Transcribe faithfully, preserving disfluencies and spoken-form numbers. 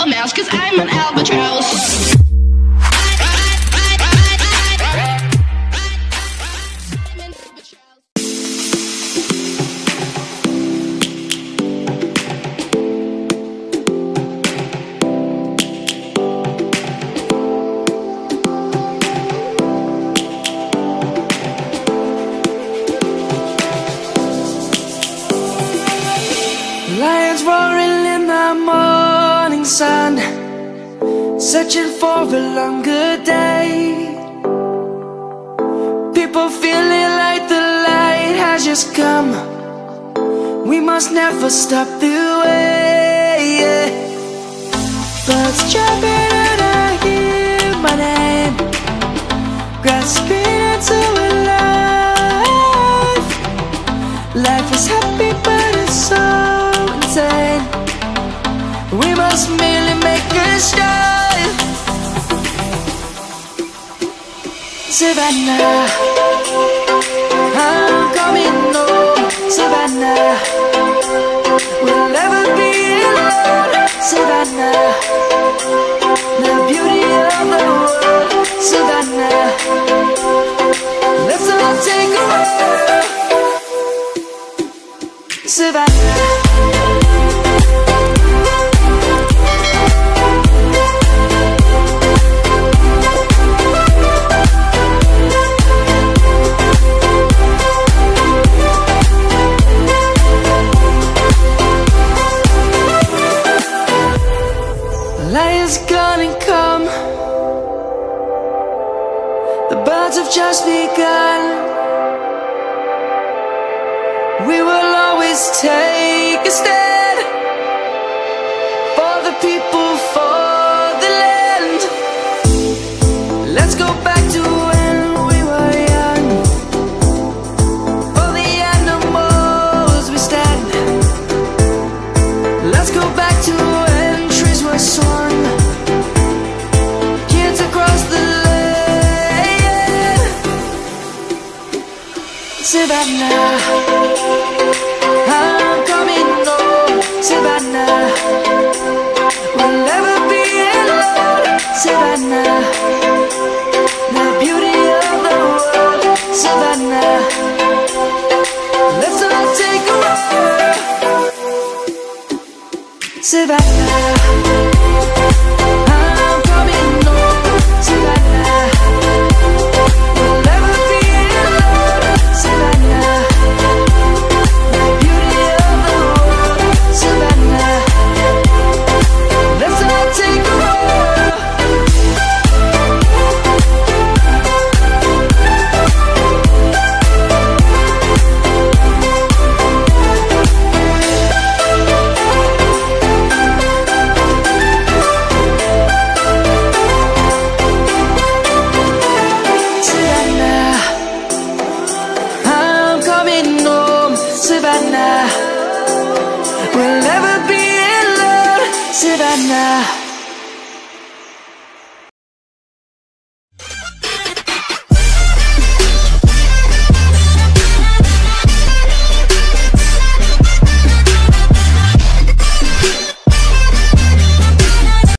a mouse, cause I'm an albatross. Lions roaring in the morning sun, searching for a longer day. People feeling like the light has just come. We must never stop the way. Birds chirping and I hear my name, grasping into a life. Life is happy but it's so insane. We must merely make a start. Savannah, I'm coming home. Savannah, we'll never be alone. Savannah, the beauty of the world. Savannah, let's all take a walk. Savannah. Lion's gonna come. The birds have just begun. We will always take a stand for the people, for the land. Let's go back to when we were young. For the animals we stand. Let's go back to when trees were swung. Kids across the land. Savannah, I'm coming home. Savannah, we'll never be alone. Savannah, the beauty of the world. Savannah, let's all take a walk. Savannah,